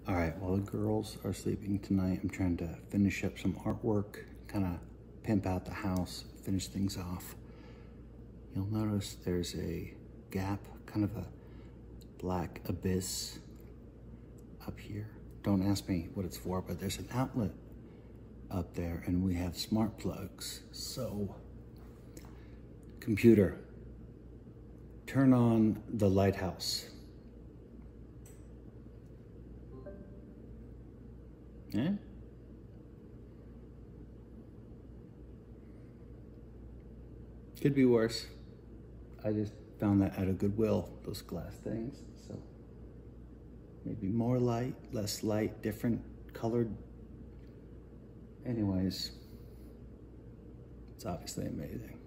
All right, while the girls are sleeping tonight, I'm trying to finish up some artwork, kind of pimp out the house, finish things off. You'll notice there's a gap, kind of a black abyss up here. Don't ask me what it's for, but there's an outlet up there and we have smart plugs. So, computer, turn on the Lighthouse. Yeah? Could be worse. I just found that at a Goodwill, those glass things. So maybe more light, less light, different colored. Anyways, it's obviously amazing.